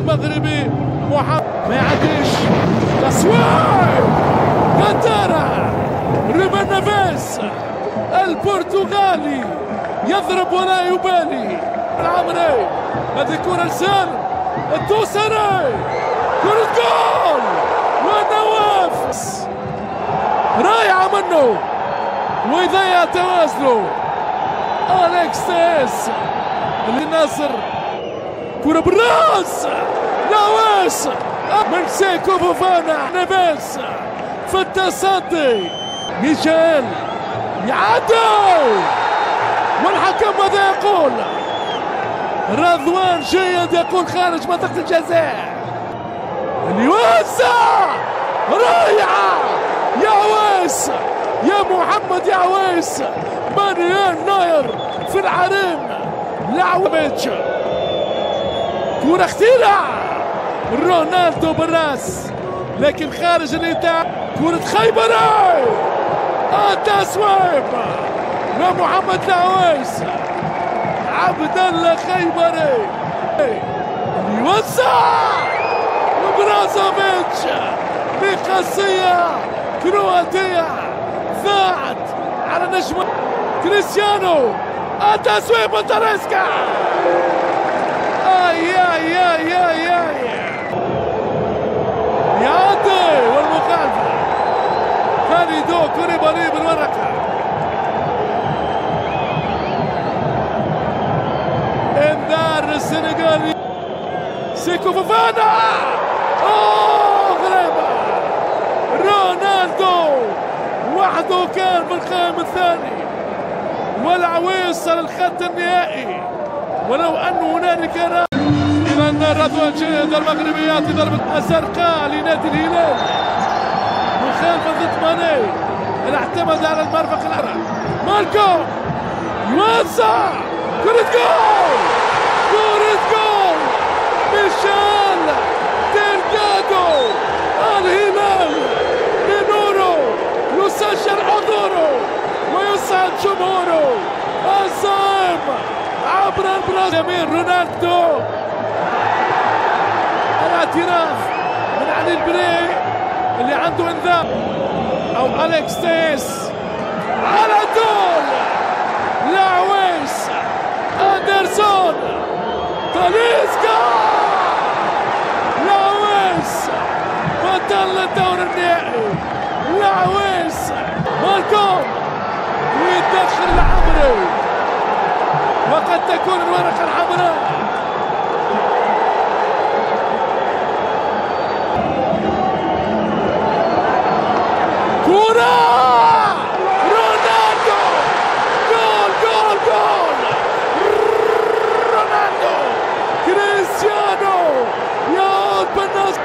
المغربي محمد ما يعديش تصوير غدارة. روبن نيفيز البرتغالي يضرب ولا يبالي. العمري هذه كرة لسالم الدوسري، كرة جول ونواف رائعة منه ويضيع توازنه. أليكس تيس للنصر، كرة بالراس نواس من سيكو فوفانا. نيفيز في التصدي، ميشيل يعدي والحكم ماذا يقول؟ رضوان جيد يقول خارج منطقة الجزاء. اليوسع رائعة يا عويس يا محمد يا عويس. مانيان ناير في العرين لعوبيتش، كرة اختيرة رونالدو بالراس لكن خارج الإيداع. كرة خيبري التسويب لمحمد العويس. عبد الله خيبري يوسع وبرازوفيتش بقصية كرواتية ضاعت على نجم كريستيانو. التسويب وتريسكا يعدي والمخالفة خالدو كوليبالي بالورقة. انذار السنغالي سيكو فوفانا. غريبة رونالدو وحده كان في القائم الثاني والعويس صار الخط النهائي ولو أن هنالك إذا رضوان جيد المغربي يعطي ضربة زرقاء لنادي الهلال. مخالفة ضد ماني اللي اعتمد على المرفق الأرض. مالكو يوسع كرة جول، كرة جول ميشيل ديلغادو. الهلال بنوره يسجل حضوره ويسعد جمهوره. الزايم عبر البرازيل رونالدو. الاعتراف من علي البري اللي عنده انذار او أليكس تيس على طول لعويس. اندرسون تاليسكا لعويس بطل الدور النهائي. لعويس مالكوم ويتدخل العمري وقد تكون الورقة الحمراء. كرة رونالدو جول جول جول رونالدو كريستيانو يعود بالنصر.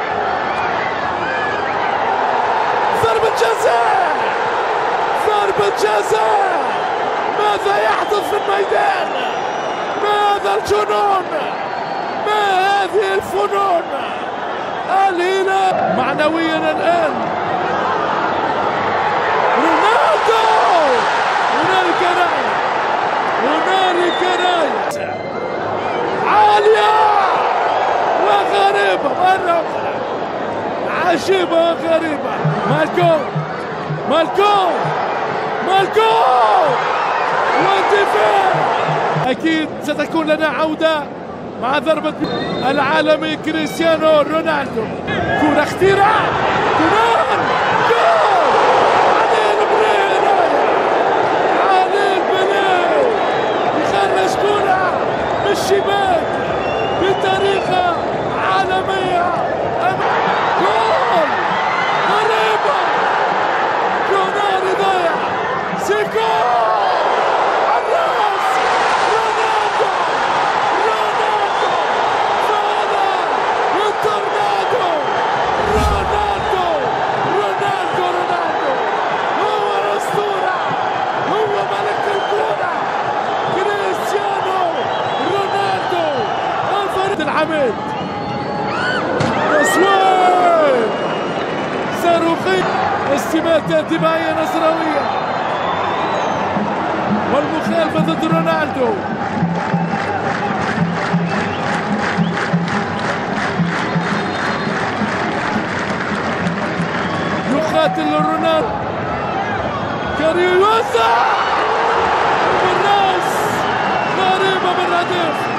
ضربة جزاء، ضربة جزاء. ماذا يحدث في الميدان؟ ما هذا الجنون؟ ما هذه الفنون؟ الهلال معنويا الآن. رونالدو هنالك راية، هنالك راية عالية وغريبة مرة أخرى، عجيبة وغريبة. مالكوم والدفاع. أكيد ستكون لنا عودة مع ضربة العالمي كريستيانو رونالدو. كرة اختراع جول علي البلي يخرج كرة من الشباك بطريقة عالمية. جول غريبة رونالدو ضيع سيكو الراس. رونالدو فانا التورنادو. رونالدو هو الأسطورة، هو ملك الكرة كريستيانو رونالدو. الفريق الحميد تصوير صاروخي، استماتة دفاعية نصراوية والمخالفة ضد رونالدو. محاولات لرونالدو. كريم يوسع بالراس، غريبة بالهدف.